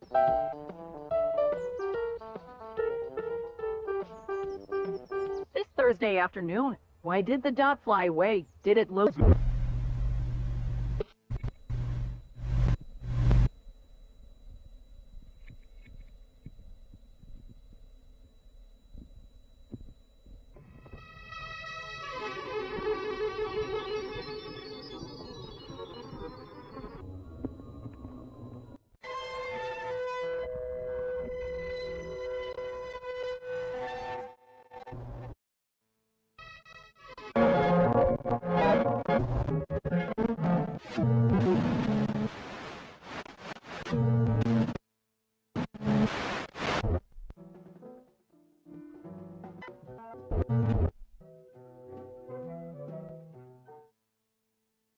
This Thursday afternoon, why did the dot fly away? Did it lose?